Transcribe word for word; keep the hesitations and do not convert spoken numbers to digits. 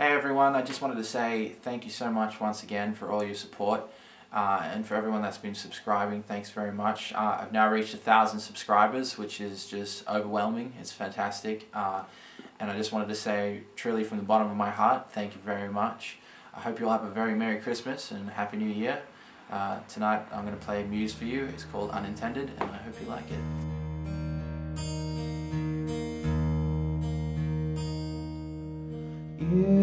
Hey everyone, I just wanted to say thank you so much once again for all your support, uh, and for everyone that's been subscribing, thanks very much. Uh, I've now reached a thousand subscribers, which is just overwhelming. It's fantastic, uh, and I just wanted to say truly from the bottom of my heart, thank you very much. I hope you'll have a very Merry Christmas and Happy New Year. Uh, tonight I'm going to play Muse for you. It's called Unintended, and I hope you like it. You